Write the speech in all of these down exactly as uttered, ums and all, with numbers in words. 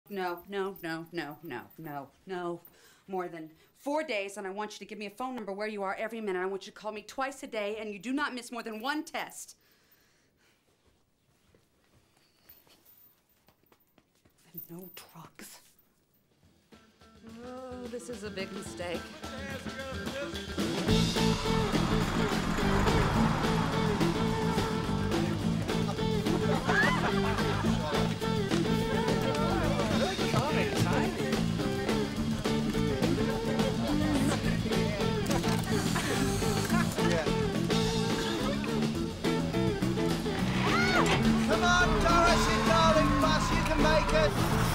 No, no, no, no, no, no, no. More than four days, and I want you to give me a phone number where you are every minute. I want you to call me twice a day, and you do not miss more than one test. And no drugs. Oh, this is a big mistake. Come on, Doris, you darling bus, you can make it.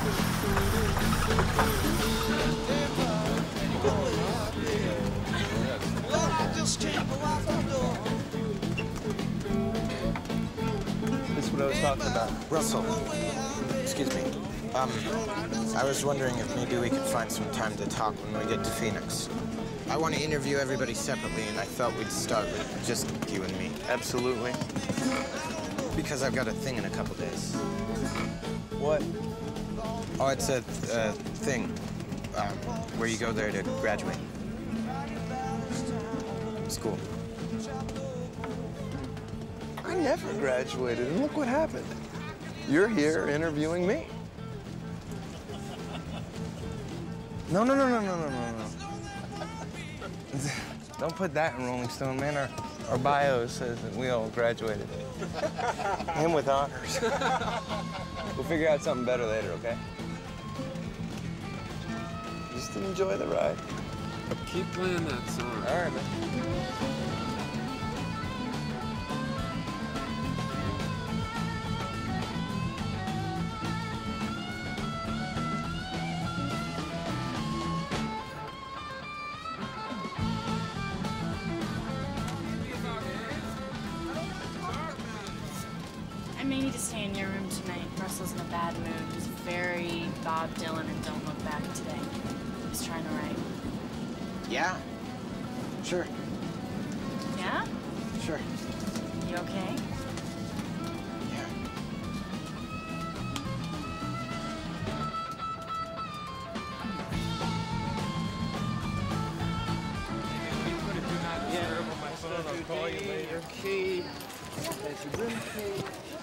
This is what I was talking about. Russell, excuse me. Um, I was wondering if maybe we could find some time to talk when we get to Phoenix. I want to interview everybody separately, and I thought we'd start with just you and me. Absolutely. Because I've got a thing in a couple days. What? Oh, it's a uh, thing um, where you go there to graduate. School. I never graduated, and look what happened. You're here interviewing me. No, no, no, no, no, no, no, no. Don't put that in Rolling Stone, man. Our, our bio says that we all graduated. And with honors. We'll figure out something better later, okay? Just enjoy the ride. Keep playing that song. All right, man. I may need to stay in your room tonight. Russell's in a bad mood. He's very Bob Dylan and Don't Look Back today. He's trying to write. Yeah? Sure. Yeah? Sure. You okay? Yeah. I'll call you later. Key. There's your room key.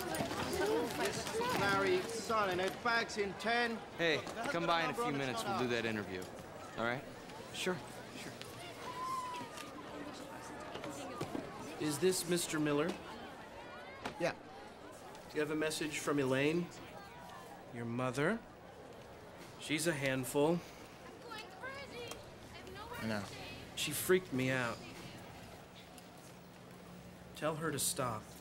Larry, signing it. Bags in ten. Hey, come by in a few minutes. We'll do that interview. All right? Sure, sure. Is this Mister Miller? Yeah. You have a message from Elaine? Your mother? She's a handful. I know. She freaked me out. Tell her to stop.